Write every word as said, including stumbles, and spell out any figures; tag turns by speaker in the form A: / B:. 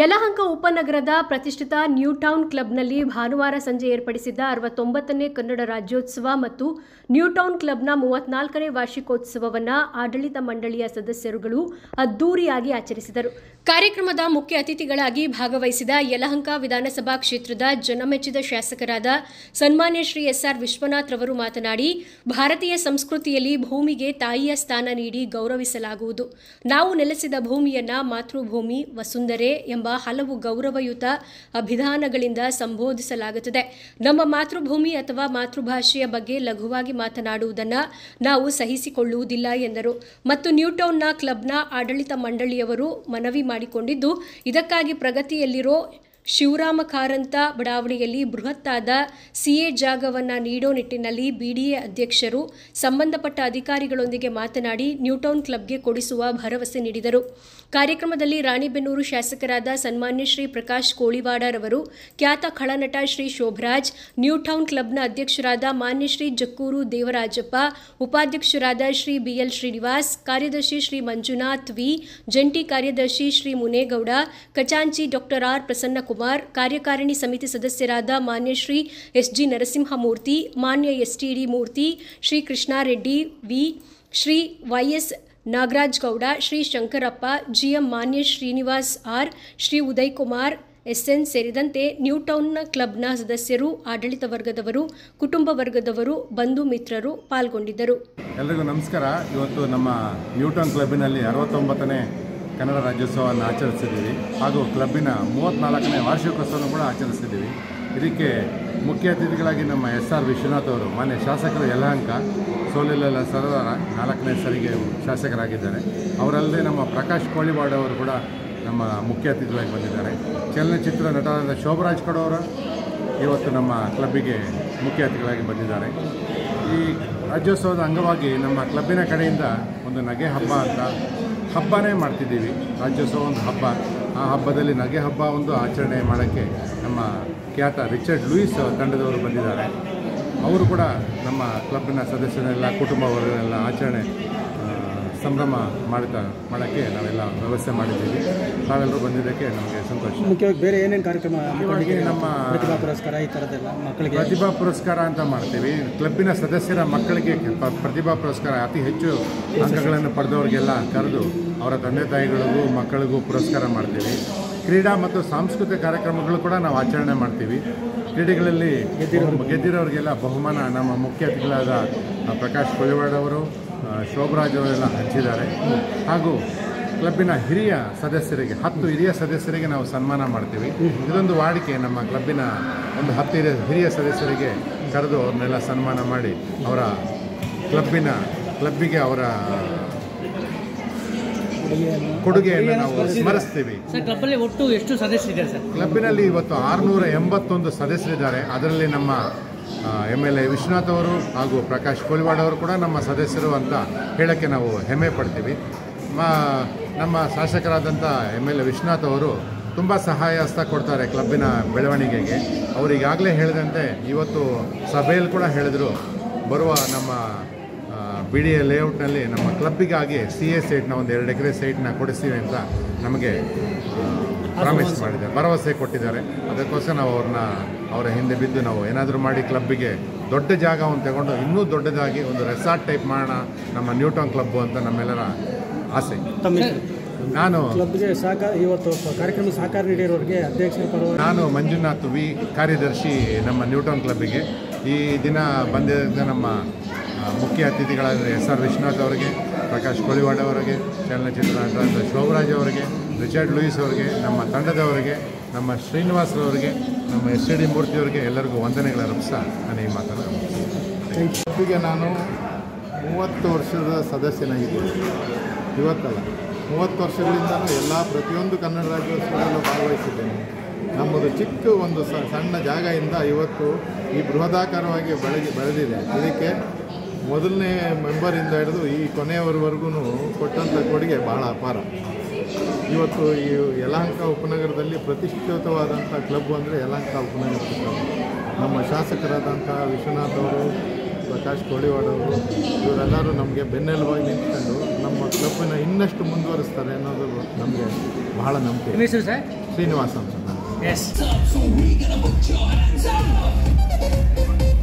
A: ಯಲಹಂಕ ಉಪನಗರದ ಪ್ರತಿಷ್ಠಿತ new town ಕ್ಲಬ್ನಲ್ಲಿ ಭಾನುವಾರ ಸಂಜೆ ಏರ್ಪಡಿಸಿದ್ದ ಅರವತ್ತೊಂಬತ್ತನೇ ಕನ್ನಡ ರಾಜ್ಯೋತ್ಸವ ಮತ್ತು ನ್ಯೂ ಟೌನ್ ಕ್ಲಬ್ನ ಮೂವತ್ನಾಲ್ಕನೇ ವಾರ್ಷಿಕೋತ್ಸವವನ್ನು ಆಡಳಿತ ಮಂಡಳಿಯ ಸದಸ್ಯರುಗಳು ಅದ್ದೂರಿಯಾಗಿ ಆಚರಿಸಿದರು. ಕಾರ್ಯಕ್ರಮದ ಮುಖ್ಯ ಅತಿಥಿಗಳಾಗಿ ಭಾಗವಹಿಸಿದ ಯಲಹಂಕ ವಿಧಾನಸಭಾ ಕ್ಷೇತ್ರದ ಜನಮೆಚ್ಚಿದ ಶಾಸಕರಾದ ಸನ್ಮಾನ್ಯ ಶ್ರೀ ಎಸ್ ಆರ್ ವಿಶ್ವನಾಥ್ ರವರು ಮಾತನಾಡಿ, ಭಾರತೀಯ ಸಂಸ್ಕೃತಿಯಲ್ಲಿ ಭೂಮಿಗೆ ತಾಯಿಯ ಸ್ಥಾನ ನೀಡಿ ಗೌರವಿಸಲಾಗುವುದು. ನಾವು ನೆಲೆಸಿದ ಭೂಮಿಯನ್ನ ಮಾತೃಭೂಮಿ, ವಸುಂಧರೆ ಎಂಬ ಹಲವು ಗೌರವಯುತ ಅಭಿಧಾನಗಳಿಂದ ಸಂಬೋಧಿಸಲಾಗುತ್ತದೆ. ನಮ್ಮ ಮಾತೃಭೂಮಿ ಅಥವಾ ಮಾತೃಭಾಷೆಯ ಬಗ್ಗೆ ಲಘುವಾಗಿ ಮಾತನಾಡುವುದನ್ನು ನಾವು ಸಹಿಸಿಕೊಳ್ಳುವುದಿಲ್ಲ ಎಂದರು. ಮತ್ತು ನ್ಯೂ ಟೌನ್ನ ಕ್ಲಬ್ನ ಆಡಳಿತ ಮಂಡಳಿಯವರು ಮನವಿ ಮಾಡಿಕೊಂಡಿದ್ದು, ಇದಕ್ಕಾಗಿ ಪ್ರಗತಿಯಲ್ಲಿರೋ ಶಿವರಾಮ ಕಾರಂತ ಬಡಾವಣೆಯಲ್ಲಿ ಬೃಹತ್ತಾದ ಸಿಎ ಜಾಗವನ್ನು ನೀಡೋ ನಿಟ್ಟಿನಲ್ಲಿ ಬಿಡಿಎ ಅಧ್ಯಕ್ಷರು ಸಂಬಂಧಪಟ್ಟ ಅಧಿಕಾರಿಗಳೊಂದಿಗೆ ಮಾತನಾಡಿ ನ್ಯೂಟೌನ್ ಕ್ಲಬ್ಗೆ ಕೊಡಿಸುವ ಭರವಸೆ ನೀಡಿದರು. ಕಾರ್ಯಕ್ರಮದಲ್ಲಿ ರಾಣಿಬೆನ್ನೂರು ಶಾಸಕರಾದ ಸನ್ಮಾನ್ಯ ಶ್ರೀ ಪ್ರಕಾಶ್ ಕೋಳಿವಾಡರವರು, ಖ್ಯಾತ ಖಳನಟ ಶ್ರೀ ಶೋಭರಾಜ್, ನ್ಯೂಟೌನ್ ಕ್ಲಬ್ನ ಅಧ್ಯಕ್ಷರಾದ ಮಾನ್ಯ ಶ್ರೀ ಜಕ್ಕೂರು ದೇವರಾಜಪ್ಪ, ಉಪಾಧ್ಯಕ್ಷರಾದ ಶ್ರೀ ಬಿಎಲ್ ಶ್ರೀನಿವಾಸ್, ಕಾರ್ಯದರ್ಶಿ ಶ್ರೀ ಮಂಜುನಾಥ್ ವಿ, ಜಂಟಿ ಕಾರ್ಯದರ್ಶಿ ಶ್ರೀ ಮುನೇಗೌಡ, ಖಜಾಂಚಿ ಡಾಕ್ಟರ್ ಆರ್ ಪ್ರಸನ್ನ ಕುಮಾರ್, ಕಾರ್ಯಕಾರಿಣಿ ಸಮಿತಿ ಸದಸ್ಯರಾದ ಮಾನ್ಯ ಶ್ರೀ ಎಸ್ ಜಿ ನರಸಿಂಹಮೂರ್ತಿ, ಮಾನ್ಯ S T D Murthy, Shri Krishnareddy V, Shri YS Nagaraj Gowda, Shri Shankarappa, GM ಮಾನ್ಯ ಶ್ರೀನಿವಾಸ್ ಆರ್, ಶ್ರೀ ಉದಯ್ ಕುಮಾರ್ ಎಸ್ಎನ್ ಸೇರಿದಂತೆ ನ್ಯೂ ಟೌನ್ನ ಕ್ಲಬ್ನ ಸದಸ್ಯರು, ಆಡಳಿತ ವರ್ಗದವರು, ಕುಟುಂಬ ವರ್ಗದವರು, ಬಂಧು ಮಿತ್ರರು ಪಾಲ್ಗೊಂಡಿದ್ದರು.
B: ಎಲ್ಲರಿಗೂ ನಮಸ್ಕಾರ. ಇವತ್ತು ನಮ್ಮ ನ್ಯೂ ಟೌನ್ ಕ್ಲಬ್ಬಿನಲ್ಲಿ ಅರವತ್ತೊಂಬತ್ತನೇ ಕನ್ನಡ ರಾಜ್ಯೋತ್ಸವವನ್ನು ಆಚರಿಸಿದ್ದೀವಿ. ಹಾಗೂ ಕ್ಲಬ್ಬಿನ ಮೂವತ್ತ್ನಾಲ್ಕನೇ ವಾರ್ಷಿಕೋತ್ಸವವನ್ನು ಕೂಡ ಆಚರಿಸಿದ್ದೀವಿ. ಇದಕ್ಕೆ ಮುಖ್ಯ ಅತಿಥಿಗಳಾಗಿ ನಮ್ಮ ಎಸ್ ಆರ್ ವಿಶ್ವನಾಥ್ ಅವರು, ಮಾನ್ಯ ಶಾಸಕರು ಯಲಹಂಕ, ಸೋಲಿಲ್ಲ ಸರದಾರ ನಾಲ್ಕನೇ ಸರಿಗೆ ಶಾಸಕರಾಗಿದ್ದಾರೆ. ಅವರಲ್ಲದೆ ನಮ್ಮ ಪ್ರಕಾಶ್ ಕೋಳಿವಾಡ ಅವರು ಕೂಡ ನಮ್ಮ ಮುಖ್ಯ ಅತಿಥಿಗಳಾಗಿ ಬಂದಿದ್ದಾರೆ. ಚಲನಚಿತ್ರ ನಟರಾದ ಶೋಭರಾಜ್ ಕಡೋರು ಇವತ್ತು ನಮ್ಮ ಕ್ಲಬ್ಬಿಗೆ ಮುಖ್ಯ ಅತಿಥಿಗಳಾಗಿ ಬಂದಿದ್ದಾರೆ. ಈ ರಾಜ್ಯೋತ್ಸವದ ಅಂಗವಾಗಿ ನಮ್ಮ ಕ್ಲಬ್ಬಿನ ಕಡೆಯಿಂದ ಒಂದು ನಗೆ ಹಬ್ಬ ಅಂತ ಹಬ್ಬನೇ ಮಾಡ್ತಿದ್ದೀವಿ. ರಾಜ್ಯೋತ್ಸವ ಒಂದು ಹಬ್ಬ. ಆ ಹಬ್ಬದಲ್ಲಿ ನಗೆ ಹಬ್ಬ ಒಂದು ಆಚರಣೆ ಮಾಡೋಕ್ಕೆ ನಮ್ಮ ಖ್ಯಾತ ರಿಚರ್ಡ್ ಲೂಯಿಸ್ ತಂಡದವರು ಬಂದಿದ್ದಾರೆ. ಅವರು ಕೂಡ ನಮ್ಮ ಕ್ಲಬ್ಬಿನ ಸದಸ್ಯರೆಲ್ಲ, ಕುಟುಂಬ ವರ್ಗನೆಲ್ಲ ಆಚರಣೆ ಸಂಭ್ರಮ ಮಾಡ್ತಾ ಮಾಡೋಕ್ಕೆ ನಾವೆಲ್ಲ ವ್ಯವಸ್ಥೆ ಮಾಡಿದ್ದೀವಿ. ತಾವೆಲ್ಲರೂ ಬಂದಿದ್ದಕ್ಕೆ ನಮಗೆ ಸಂತೋಷ.
C: ಮುಖ್ಯವಾಗಿ ಬೇರೆ ಏನೇನು ಕಾರ್ಯಕ್ರಮ
B: ನಮ್ಮ
C: ಪ್ರತಿಭಾ ಪುರಸ್ಕಾರ ಈ ಥರದ್ದೆಲ್ಲ ಮಕ್ಕಳಿಗೆ
B: ಪ್ರತಿಭಾ ಪುರಸ್ಕಾರ ಅಂತ ಮಾಡ್ತೀವಿ. ಕ್ಲಬ್ಬಿನ ಸದಸ್ಯರ ಮಕ್ಕಳಿಗೆ ಪ್ರತಿಭಾ ಪುರಸ್ಕಾರ ಅತಿ ಹೆಚ್ಚು ಅಂಕಗಳನ್ನು ಪಡೆದವರಿಗೆಲ್ಲ ಕರೆದು ಅವರ ತಂದೆ ತಾಯಿಗಳಿಗೂ ಮಕ್ಕಳಿಗೂ ಪುರಸ್ಕಾರ ಮಾಡ್ತೀವಿ. ಕ್ರೀಡಾ ಮತ್ತು ಸಾಂಸ್ಕೃತಿಕ ಕಾರ್ಯಕ್ರಮಗಳು ಕೂಡ ನಾವು ಆಚರಣೆ ಮಾಡ್ತೀವಿ. ಕ್ರೀಡೆಗಳಲ್ಲಿ ಗೆದ್ದಿರೋರಿಗೆಲ್ಲ ಬಹುಮಾನ ನಮ್ಮ ಮುಖ್ಯ ಅತಿಥಿಗಳಾದ ಪ್ರಕಾಶ್ ಕೋಳಿವಾಡ ಅವರು, ಶೋಭರಾಜ್ ಅವರೆಲ್ಲ ಹಂಚಿದ್ದಾರೆ. ಹಾಗೂ ಕ್ಲಬ್ಬಿನ ಹಿರಿಯ ಸದಸ್ಯರಿಗೆ, ಹತ್ತು ಹಿರಿಯ ಸದಸ್ಯರಿಗೆ ನಾವು ಸನ್ಮಾನ ಮಾಡ್ತೀವಿ. ಇದೊಂದು ವಾಡಿಕೆ. ನಮ್ಮ ಕ್ಲಬ್ಬಿನ ಒಂದು ಹತ್ತು ಹಿರಿಯ ಹಿರಿಯ ಸದಸ್ಯರಿಗೆ ಕರೆದು ಅವ್ರನ್ನೆಲ್ಲ ಸನ್ಮಾನ ಮಾಡಿ ಅವರ ಕ್ಲಬ್ಬಿನ ಕ್ಲಬ್ಬಿಗೆ ಅವರ ಕೊಡುಗೆಯನ್ನು ನಾವು ಸ್ಮರಿಸ್ತೀವಿ.
C: ಕ್ಲಬ್ಬಲ್ಲಿ ಒಟ್ಟು ಎಷ್ಟು ಸದಸ್ಯರಿದ್ದಾರೆ ಸರ್?
B: ಕ್ಲಬ್ಬಿನಲ್ಲಿ ಇವತ್ತು ಆರುನೂರ ಎಂಬತ್ತೊಂದು ಸದಸ್ಯರಿದ್ದಾರೆ. ಅದರಲ್ಲಿ ನಮ್ಮ ಎಮ್ ಎಲ್ ಎ ವಿಶ್ವನಾಥ್ ಅವರು ಹಾಗೂ ಪ್ರಕಾಶ್ ಕೋಳಿವಾಡ ಅವರು ಕೂಡ ನಮ್ಮ ಸದಸ್ಯರು ಅಂತ ಹೇಳೋಕ್ಕೆ ನಾವು ಹೆಮ್ಮೆ ಪಡ್ತೀವಿ. ನಮ್ಮ ಶಾಸಕರಾದಂಥ ಎಮ್ ಎಲ್ ಎ ವಿಶ್ವನಾಥ್ ಅವರು ತುಂಬ ಸಹಾಯ ಹಸ್ತ ಕೊಡ್ತಾರೆ ಕ್ಲಬ್ಬಿನ ಬೆಳವಣಿಗೆಗೆ. ಅವರು ಈಗಾಗಲೇ ಹೇಳಿದಂತೆ ಇವತ್ತು ಸಭೆಯಲ್ಲಿ ಕೂಡ ಹೇಳಿದರು, ಬರುವ ನಮ್ಮ ಬಿ ಡಿ ಎ ಲೇಔಟ್ನಲ್ಲಿ ನಮ್ಮ ಕ್ಲಬ್ಬಿಗಾಗಿ ಸಿ ಎ ಸೈಟ್ನ ಒಂದು ಎರಡು ಎಕರೆ ಸೈಟ್ನ ಕೊಡಿಸ್ತೀವಿ ಅಂತ ನಮಗೆ ಪ್ರಾಮಿಸ್ ಮಾಡಿದ್ದಾರೆ, ಭರವಸೆ ಕೊಟ್ಟಿದ್ದಾರೆ. ಅದಕ್ಕೋಸ್ಕರ ನಾವು ಅವ್ರನ್ನ ಅವರ ಹಿಂದೆ ಬಿದ್ದು ನಾವು ಏನಾದರೂ ಮಾಡಿ ಕ್ಲಬ್ಬಿಗೆ ದೊಡ್ಡ ಜಾಗವನ್ನು ತಗೊಂಡು ಇನ್ನೂ ದೊಡ್ಡದಾಗಿ ಒಂದು ರೆಸಾರ್ಟ್ ಟೈಪ್ ಮಾಡೋಣ ನಮ್ಮ ನ್ಯೂ ಟೌನ್ ಕ್ಲಬ್ಬು ಅಂತ ನಮ್ಮೆಲ್ಲರ ಆಸೆ. ನಾನು
C: ಕ್ಲಬ್ಗೆ ಸಹಕಾರ ಇವತ್ತು ಕಾರ್ಯಕ್ರಮ ಸಹಕಾರ ನೀಡಿರೋರಿಗೆ ಅಧ್ಯಕ್ಷರ ಪರವಾಗಿ
B: ನಾನು ಮಂಜುನಾಥ್ ವಿ, ಕಾರ್ಯದರ್ಶಿ ನಮ್ಮ ನ್ಯೂ ಟೌನ್ ಕ್ಲಬ್ಬಿಗೆ. ಈ ದಿನ ಬಂದಿದ್ದ ನಮ್ಮ ಮುಖ್ಯ ಅತಿಥಿಗಳಾದ ಎಸ್ ಆರ್ ವಿಶ್ವನಾಥ್ ಅವರಿಗೆ, ಪ್ರಕಾಶ್ ಕೋಳಿವಾಡ ಅವರಿಗೆ, ಚಲನಚಿತ್ರ ನಟರಾದ ಶೋಭರಾಜ್ ಅವರಿಗೆ, ರಿಚರ್ಡ್ ಲೂಯಿಸ್ ಅವರಿಗೆ, ನಮ್ಮ ತಂಡದವರಿಗೆ, ನಮ್ಮ ಶ್ರೀನಿವಾಸ್ ಅವರಿಗೆ, ನಮ್ಮ ಎಸ್ ಟಿ ಡಿ ಮೂರ್ತಿಯವರಿಗೆ ಎಲ್ಲರಿಗೂ ವಂದನೆಗಳ ಅರ್ಪಿಸ್ತಾ ನಾನು ಈ ಮಾತನ್ನು
D: ಕ್ಲಬ್ಬಿಗೆ ನಾನು ಮೂವತ್ತು ವರ್ಷದ ಸದಸ್ಯನಾಗಿದ್ದೀನಿ. ಇವತ್ತಲ್ಲ, ಮೂವತ್ತು ವರ್ಷಗಳಿಂದಲೂ ಎಲ್ಲ ಪ್ರತಿಯೊಂದು ಕನ್ನಡ ರಾಜ್ಯೋತ್ಸವದಲ್ಲೂ ಭಾಗವಹಿಸಿದ್ದೇನೆ. ನಮ್ಮದು ಚಿಕ್ಕ ಒಂದು ಸಣ್ಣ ಜಾಗದಿಂದ ಇವತ್ತು ಈ ಬೃಹದಾಕಾರವಾಗಿ ಬೆಳೆದಿ ಬೆಳೆದಿದೆ. ಇದಕ್ಕೆ ಮೊದಲನೇ ಮೆಂಬರಿಂದ ಹಿಡಿದು ಈ ಕೊನೆಯವರೆಗೂ ಕೊಟ್ಟಂಥ ಕೊಡುಗೆ ಬಹಳ ಅಪಾರ. ಇವತ್ತು ಈ ಯಲಹಂಕ ಉಪನಗರದಲ್ಲಿ ಪ್ರತಿಷ್ಠಿತವಾದಂಥ ಕ್ಲಬ್ ಅಂದರೆ ಯಲಹಂಕ ಉಪನಗರ ಕ್ಲಬ್. ನಮ್ಮ ಶಾಸಕರಾದಂಥ ವಿಶ್ವನಾಥ್ ಅವರು, ಪ್ರಕಾಶ್ ಕೋಳಿವಾಡ ಅವರು ಇವರೆಲ್ಲರೂ ನಮಗೆ ಬೆನ್ನೆಲುಬಾಗಿ ನಿಂತ್ಕೊಂಡು ನಮ್ಮ ಕ್ಲಬ್ಬಿನ ಇನ್ನಷ್ಟು ಮುಂದುವರಿಸ್ತಾರೆ ಅನ್ನೋದು ನಮಗೆ ಬಹಳ ನಂಬಿಕೆ. ಶ್ರೀನಿವಾಸ್ ಅಂತ ನಾನು.
C: ಎಸ್